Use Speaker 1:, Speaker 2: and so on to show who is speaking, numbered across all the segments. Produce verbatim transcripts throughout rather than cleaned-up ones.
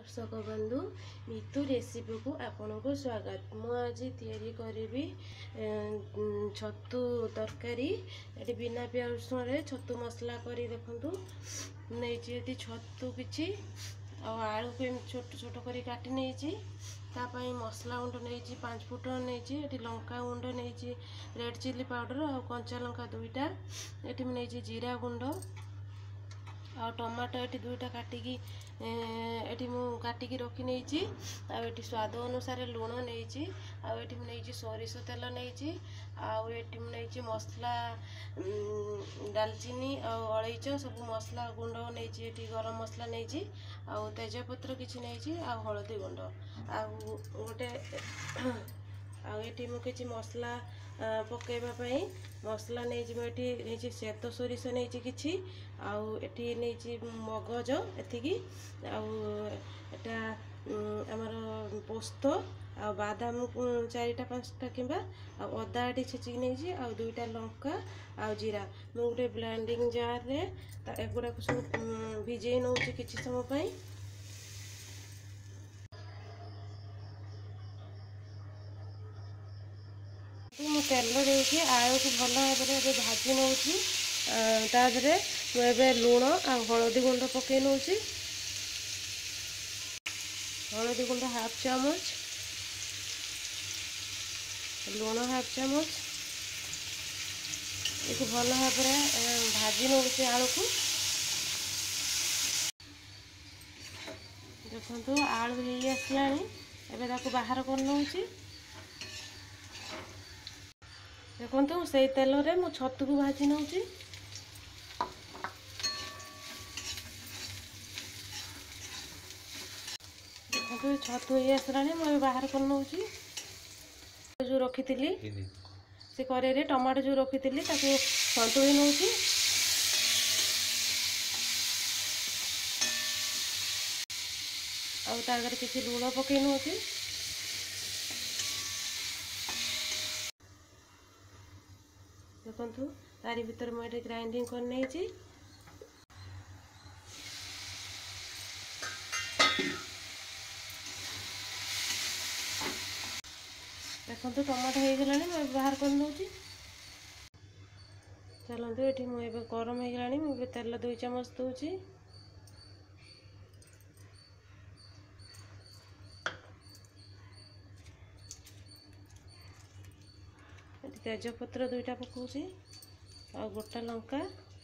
Speaker 1: दर्शक बंधु मितु रेसिपी को आपन को स्वागत। मु आज तैयारी करी छतु तरकारी। ये बिना प्याज रसुण रे छतु मसला करी देखंतु नहीं छतु किछि आलू को छोट छोट करी काटी नहीं तापाई मसला गुंड नहीं पाँच फुटन नहीं ये लंका गुंड नहीं रेड चिली पाउडर और कंचा लंका दुईटा ये नहीं जीरा गुंड आ टमाटो ये दुईटा काटिकी ये काटिकी रखी नहीं आठ स्वाद अनुसार लुण नहीं आठ नहीं सोरिष तेल नहीं आठ नहीं मसला डालचीनी अलैच सब मसला गुंड नहीं गरम मसला नहीं आ तेजपत्र किसी नहीं आ हलदी गुंड आ गोटे आठी मुझे मसला पकईवाई मसला नहीं सेत सोरिष नहीं कि आठी नहीं मगज एतिकी आटा आमर पोस्त आ बादाम चारिटा पाँचटा कि अदा ये छेचिक नहीं आ दुईटा लंका आ जीरा मुझे गोटे ब्लेंडिंग जार रे एगुड़ा सब भिजे नौ कि समय मु तेल देके आलू को भल भाव में भाजी नौची तादरे मुझे लुण आ हलदी गुंड पकई नौची हलदी गुंड हाफ चामच लुण हाफ चामच ये भल भाव में भाजी नौची आलू को देखो आलू हो आसला एवं बाहर कर नौची देखो से तेल रे मु छतु को भाजी नौची देखो छतु हो आसला मुझे बाहर कर नौची जो रखी से कड़े टमाटो जो रखी सतुड़ी नौची आगे किसी लुण पकई नौची देखु तारी भीतर मुझे ग्राइंडिंग कर नहीं देखो टमाटो हो गला मैं बाहर कर नौची चलते ये मुझे गरम हो गला मुझे तेल दुई चामच दूची तेजपत्र दुईटा पकाउची आ गोटा लंका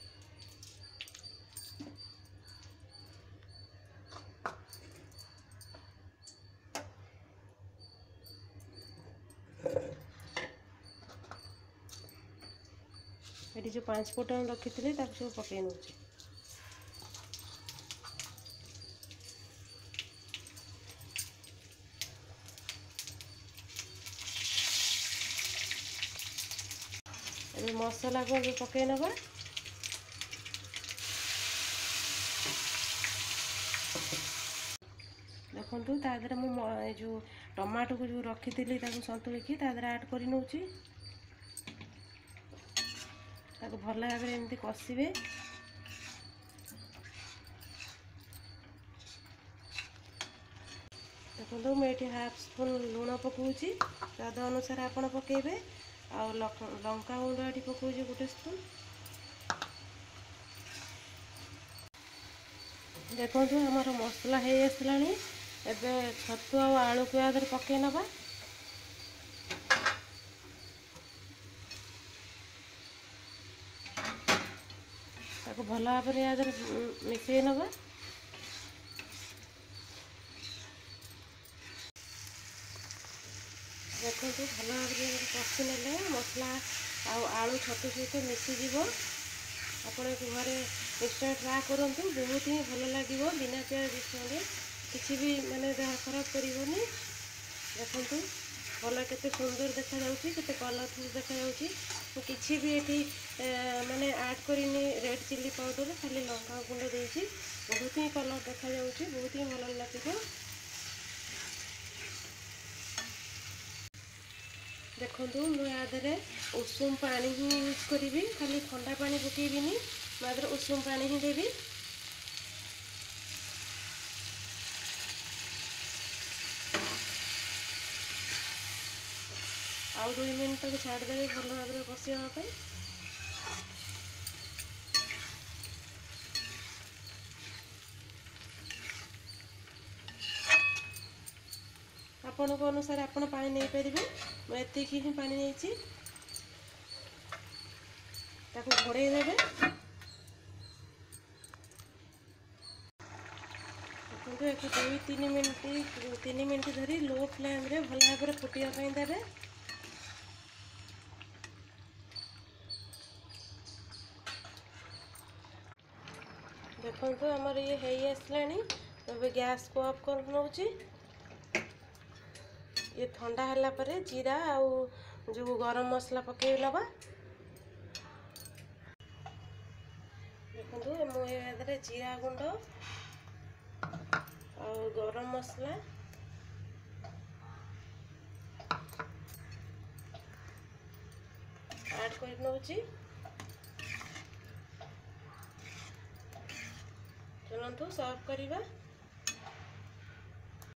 Speaker 1: ये जो पाँच फुटन रखी थी सब पकई नौची मसला को पकई नवा देखु तादर मुझे जो टमाटो को जो रखी थी सतुड़ी तादर ऐड कर नौची भल भाव में एमती कषिबे देखो मुझे हाफ स्पून लुण पकाउची स्वाद अनुसार आपड़ पकेबे आ लंका गुंड ये पकाउची गोटे स्पून देखो आमर मसला हो आसला एवं छतु आलू को आदर पकई नवा भल भाव में आदर मिसई नवा देखो भल भाव में कषि ने मसला आलू छतु सहित मिसीज आपण घरे निश्चय ट्राए करूँ बहुत ही भल लगे बिना प्याज रसुण किसी भी माने देह खराब करनी देखु भल के सुंदर देखा जाते कलरफुल देखा तो किसी भी ये माने ऐड करनी रेड चिली पाउडर खाली लंका गुंड देती बहुत ही कलर देखा जाऊँगी बहुत ही भल लगे देखो मुझे उषुम पानी ही यूज करी खाली ठंडा पानी पकेबी मुझे उषुम पानी ही देवी आउ दुई मिनट तक छाड़देवे भल भाव में कषि हाँपी। आपण अनुसार आपण पानी नहीं पारे। मुझे ही पानी नहीं घोड़े देवे। देखो एक दुई तीन मिनट तीन मिनट धरी लो फ्लेम रे भल भाव में फुटाई देवे। देखो आमर ये है आसला। तो गैस को ऑफ कर नौची। ये ठंडा हला परे जीरा आउ जो गरम मसला पकई लबा। देखो मुझे जीरा गुंड और गरम मसला ऐड कर नौची। चलतु सर्व करिबा।